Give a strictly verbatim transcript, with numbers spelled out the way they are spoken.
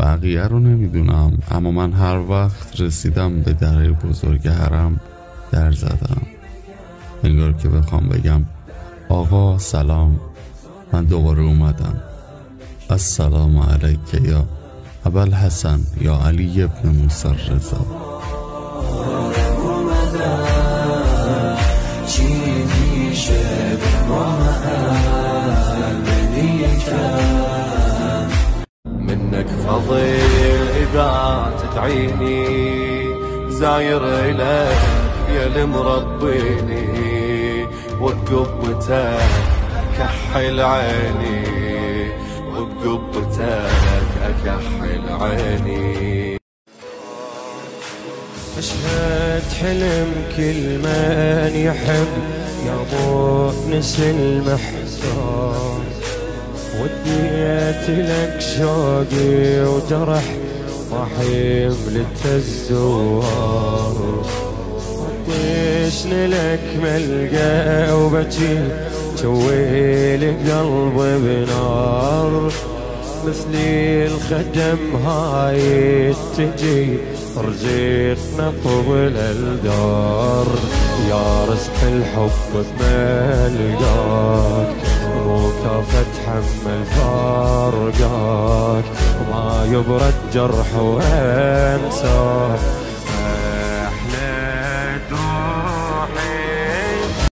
بقیه رو نمیدونم، اما من هر وقت رسیدم به در بزرگ حرم در زدم، انگار که بخوام بگم آقا سلام، من دوباره اومدم. السلام علیک یا ابوالحسن یا علی ابن موسی رضا. منك فضيل إذا تدعيني زاير إليك يا المربيني، وبقبتك أكحل عيني، وبقبتك أكحل عيني. أشهد حلم كل من يحب يا مؤنس المحزون، وديت لك شوقي وجرح رحيم للتزوار، وديشني لك ملقى وبجي جويل قلبي بنار، مثلي الخدم هاي تجي رزقنا طول الدار، يا رزق الحب بملقاك مو كافة اتحمل فارقاك، وما يبرد جرح وانساك